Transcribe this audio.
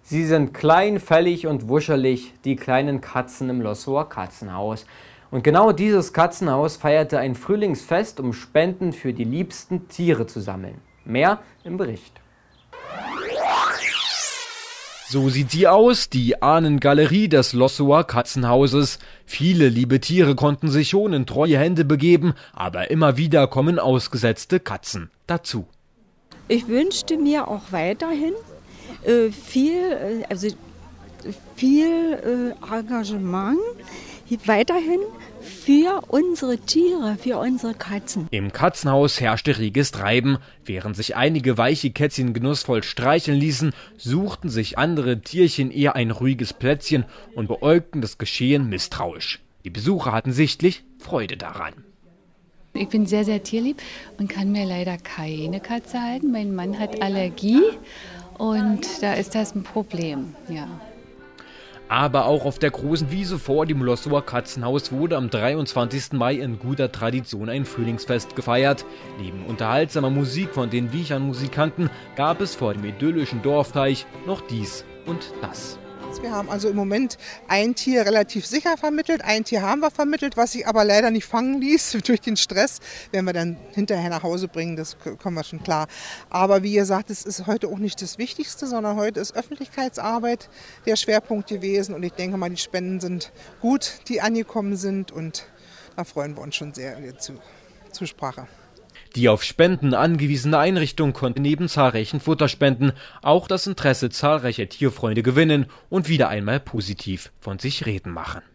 Sie sind klein, fällig und wuschelig, die kleinen Katzen im Lossower Katzenhaus. Und genau dieses Katzenhaus feierte ein Frühlingsfest, um Spenden für die liebsten Tiere zu sammeln. Mehr im Bericht. So sieht sie aus, die Ahnengalerie des Lossower Katzenhauses. Viele liebe Tiere konnten sich schon in treue Hände begeben, aber immer wieder kommen ausgesetzte Katzen dazu. Ich wünschte mir auch weiterhin viel Engagement, weiterhin für unsere Tiere, für unsere Katzen. Im Katzenhaus herrschte reges Treiben. Während sich einige weiche Kätzchen genussvoll streicheln ließen, suchten sich andere Tierchen eher ein ruhiges Plätzchen und beäugten das Geschehen misstrauisch. Die Besucher hatten sichtlich Freude daran. Ich bin sehr, sehr tierlieb und kann mir leider keine Katze halten. Mein Mann hat Allergie und da ist das ein Problem, ja. Aber auch auf der großen Wiese vor dem Lossower Katzenhaus wurde am 23. Mai in guter Tradition ein Frühlingsfest gefeiert. Neben unterhaltsamer Musik von den Wiechern-Musikanten gab es vor dem idyllischen Dorfteich noch dies und das. Wir haben also im Moment ein Tier relativ sicher vermittelt, ein Tier haben wir vermittelt, was sich aber leider nicht fangen ließ durch den Stress. Werden wir dann hinterher nach Hause bringen, das kommen wir schon klar. Aber wie gesagt, es ist heute auch nicht das Wichtigste, sondern heute ist Öffentlichkeitsarbeit der Schwerpunkt gewesen. Und ich denke mal, die Spenden sind gut, die angekommen sind und da freuen wir uns schon sehr über die Zusprache. Die auf Spenden angewiesene Einrichtung konnte neben zahlreichen Futterspenden auch das Interesse zahlreicher Tierfreunde gewinnen und wieder einmal positiv von sich reden machen.